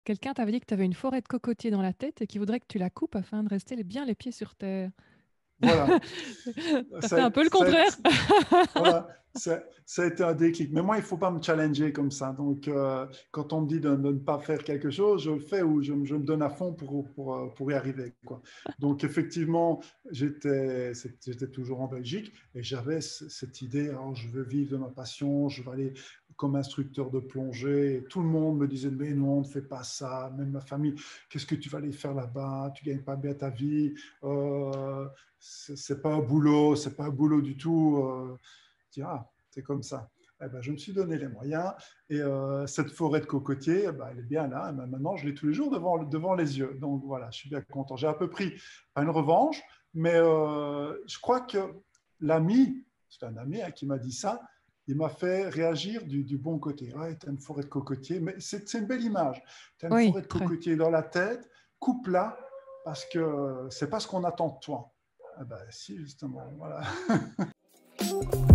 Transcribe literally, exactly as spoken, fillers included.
Quelqu'un t'avait dit que tu avais une forêt de cocotiers dans la tête et qu'il voudrait que tu la coupes afin de rester les- bien les pieds sur terre. Voilà. T'as fait Ça, un peu le ça, contraire. Voilà, ça, ça a été un déclic. Mais moi, il ne faut pas me challenger comme ça. Donc, euh, quand on me dit de, de ne pas faire quelque chose, je le fais ou je, je me donne à fond pour, pour, euh, pour y arriver, quoi. Donc, effectivement, j'étais, j'étais toujours en Belgique et j'avais c- cette idée, alors, je veux vivre de ma passion, je vais aller comme instructeur de plongée. Et tout le monde me disait, mais non, ne fais pas ça. Même ma famille, qu'est-ce que tu vas aller faire là-bas? Tu ne gagnes pas bien ta vie. Euh, c'est c'est pas un boulot, c'est pas un boulot du tout. Euh, je dis, ah, c'est comme ça. Eh ben, je me suis donné les moyens et euh, cette forêt de cocotiers, eh ben, elle est bien là. Et ben, maintenant, je l'ai tous les jours devant, devant les yeux. Donc voilà, je suis bien content. J'ai un peu pris, pas une revanche, mais euh, je crois que l'ami, c'est un ami hein, qui m'a dit ça, il m'a fait réagir du, du bon côté. Ouais, tu as une forêt de cocotiers, mais c'est c'est une belle image. Tu as une Oui, forêt de très. cocotiers dans la tête, coupe-la parce que c'est pas ce qu'on attend de toi. Ah ben, si, justement, voilà.